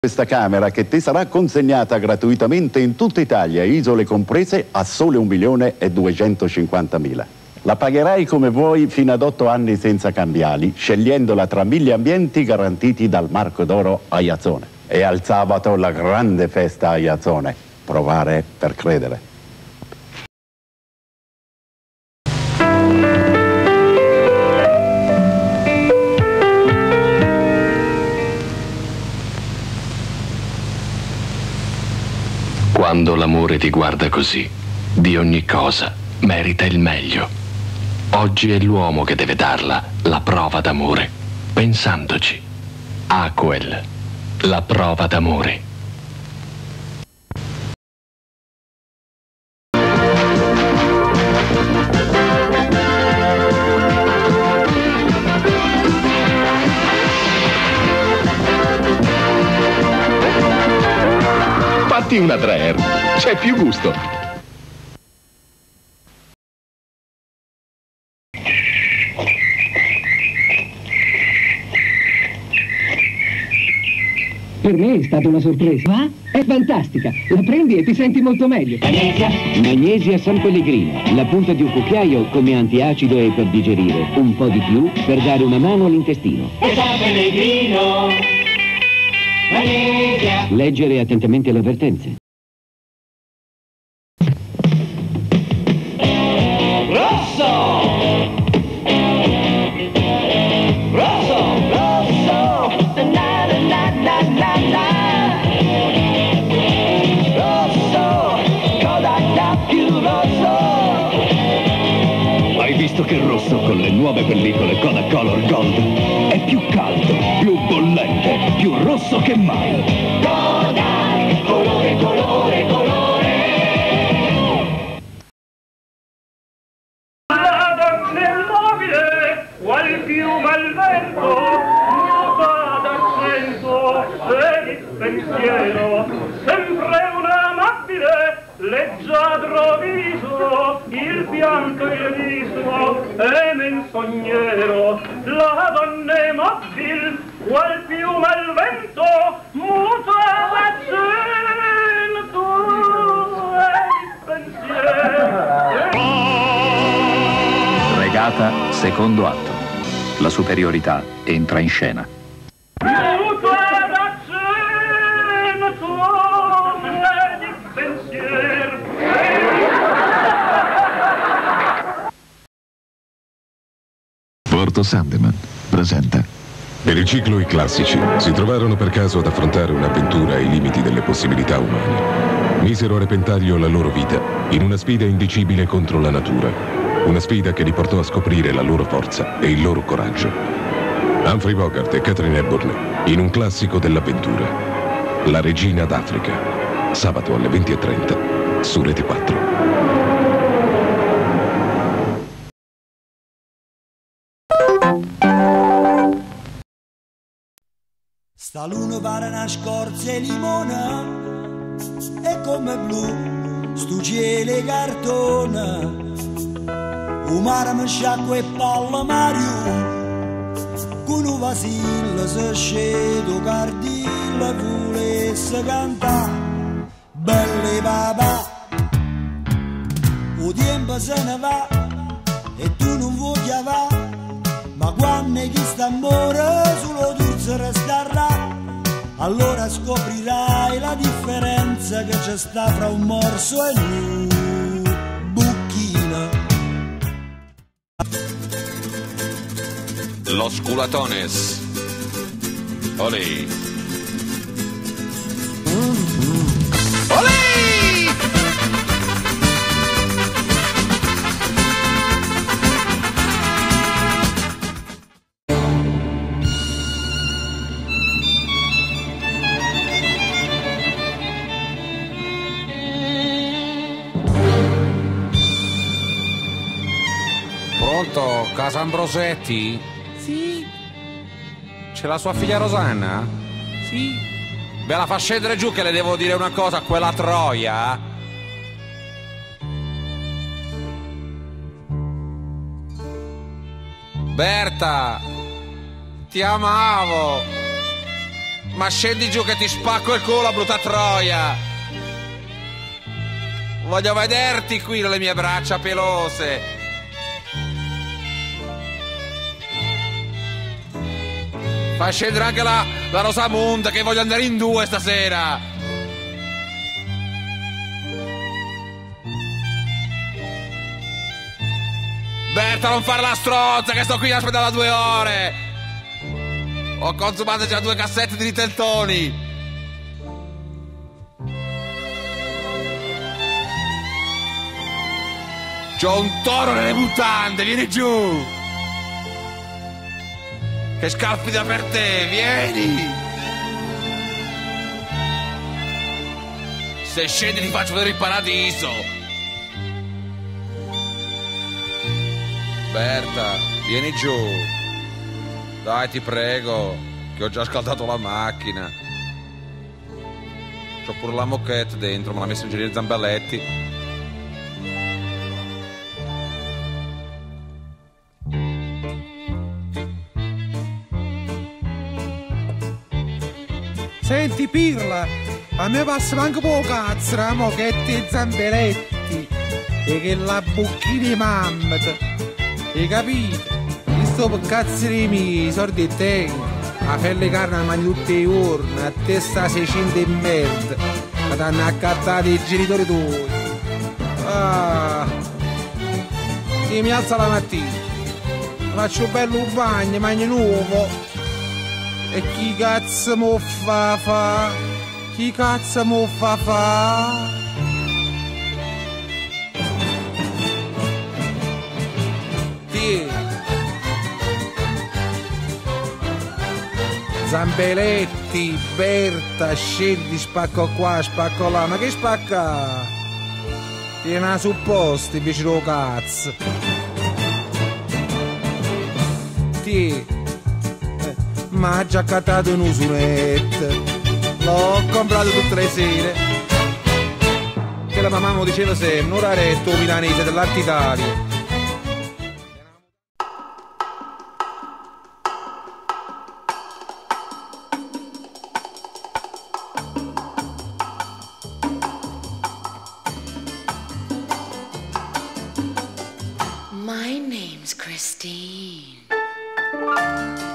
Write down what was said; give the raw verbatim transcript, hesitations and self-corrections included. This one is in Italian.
Questa camera che ti sarà consegnata gratuitamente in tutta Italia, isole comprese, a sole un milione e duecentocinquantamila. La pagherai come vuoi fino ad otto anni senza cambiali, scegliendola tra mille ambienti garantiti dal Marco d'Oro Aiazzone. E al sabato la grande festa Aiazzone. Provare per credere. Quando l'amore ti guarda così, di ogni cosa merita il meglio. Oggi è l'uomo che deve darla, la prova d'amore, pensandoci. Aquel, la prova d'amore. Fatti una Dreher, c'è più gusto. Per me è stata una sorpresa. Va? È fantastica. La prendi e ti senti molto meglio. Magnesia? Magnesia San Pellegrino. La punta di un cucchiaio come antiacido e per digerire. Un po' di più per dare una mano all'intestino. San Pellegrino. Magnesia. Leggere attentamente le avvertenze. Rosso! Rosso! Rosso! Na na na na na na. Rosso! Kodak più rosso! Hai visto che rosso con le nuove pellicole Kodak Color Gold è più caldo, più bollente, più rosso che mai. Kodak! Colore, colore, colore! Qual piuma al vento, muta d'accento e di pensiero, sempre un amabile, leggiadro viso, il pianto e il viso è menzognero, la donna è mobile, qual piuma al vento, muta d'accento e di pensiero. Regata, secondo atto. La superiorità entra in scena. Porto Sandeman presenta. Per il ciclo I Classici si trovarono per caso ad affrontare un'avventura ai limiti delle possibilità umane. Misero a repentaglio la loro vita in una sfida indicibile contro la natura. Una sfida che li portò a scoprire la loro forza e il loro coraggio. Humphrey Bogart e Katharine Hepburn in un classico dell'avventura. La regina d'Africa. Sabato alle venti e trenta su Rete quattro. Sta luna pare una scorza e limona e come blu stu cielo cartone. O mare mi sciacqua e palla Mario, con un vasillo se scedo cardillo volesse cantare, belle papà. O tempo se ne va e tu non vuoi va, ma quando è chi sta amore solo tu se resterà, allora scoprirai la differenza che c'è sta fra un morso e un bucchino. Los culatones. Olé. Olé! Pronto, Casa Ambrosetti? Sì. C'è la sua figlia Rosanna? Sì. Beh, la fa scendere giù che le devo dire una cosa a quella troia. Berta, ti amavo. Ma scendi giù che ti spacco il culo, brutta troia! Voglio vederti qui nelle mie braccia pelose! Fai scendere anche la, la Rosamunda che voglio andare in due stasera! Berta, non fare la strozza che sto qui a aspettare da due ore! Ho consumato già due cassette di Little Tony! C'ho un toro nelle mutande, vieni giù! Che scalpita per te, vieni! Se scendi ti faccio vedere il paradiso! Berta, vieni giù! Dai, ti prego, che ho già scaldato la macchina. C'ho pure la moquette dentro, me l'ha messa in giro di Zambelletti. Senti Pirla, a me passa manco poco cazzo, la moquette e Zambelletti. E che la bocchina di mammat. Hai capito? Sto per cazzo di miei, i soldi tengo. La pelle carne la mangi tutti i giorni, a testa seicento e merda. Ma t'hanno accattato i genitori tuoi. Ah. Io mi alzo la mattina, faccio un bello bagno, mangio nuovo. E chi cazzo mo fa fa? Chi cazzo mo fa fa? Ti Zambelletti, Berta, scendi, spacco qua, spacco là, ma che spacca? Tieni una supposta invece lo cazzo. Ti, eh, ma ha già accattato un'usuretta, l'ho comprato tutte le sere. Che la mamma mi diceva sempre, un oraretto milanese dell'Alta Italia. My name's Christine.